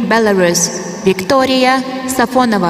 Belarus, Victoria Safonova.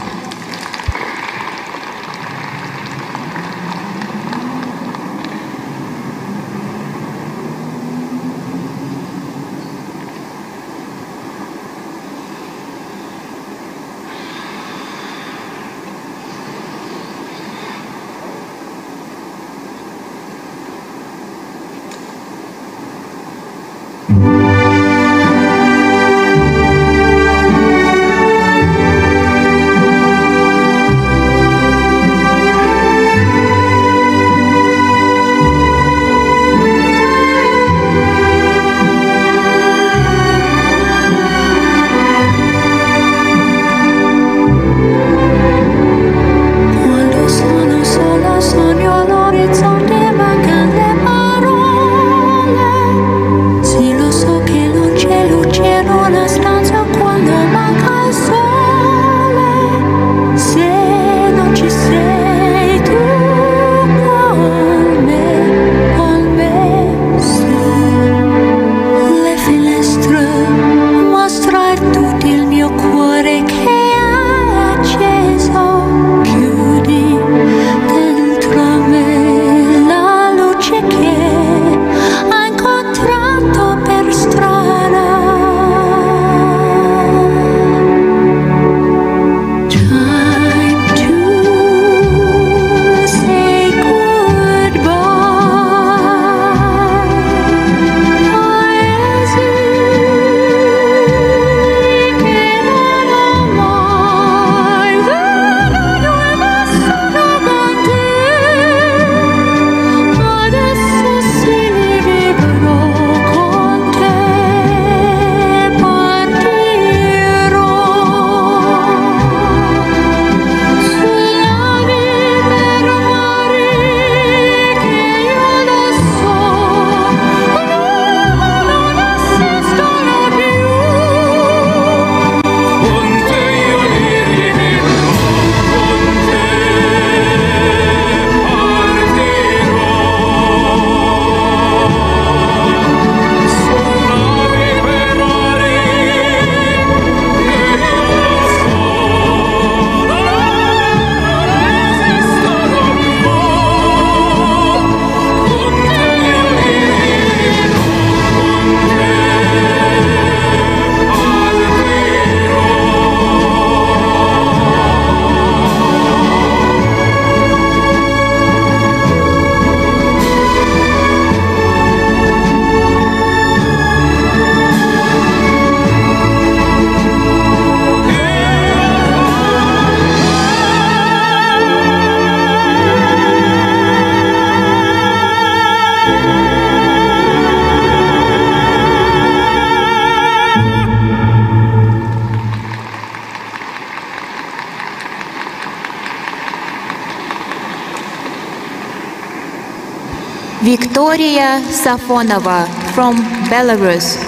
Victoria Safonova from Belarus.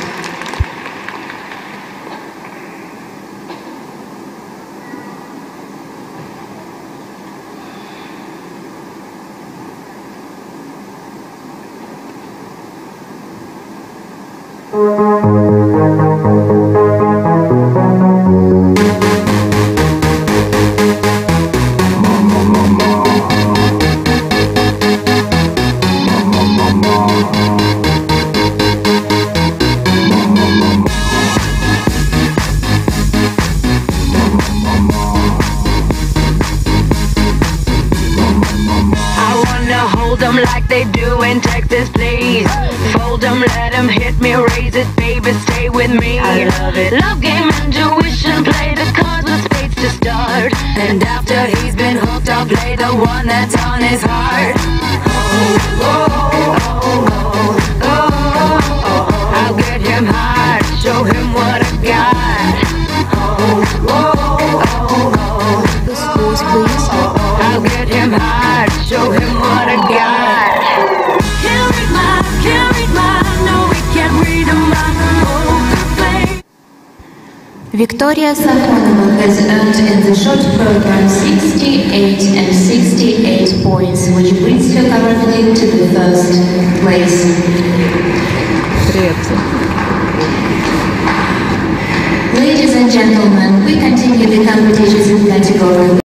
Like they do in Texas, please. Fold them, let them hit me, raise it, baby, stay with me. I love it. Love game, intuition, play the cards with spades to start. And after he's been hooked, I'll play the one that's on his heart. Oh, oh, oh, oh, oh, oh. I'll get him hard, show him what I got. Oh, oh, oh, oh. The schools, please. I'll get him hard, show him what I got. Can't read mine, no, we can't read mine. Victoria Safonova has earned in the short program 68 and 68 points, which brings her currently to the first place. and gentlemen, we continue the competitions in category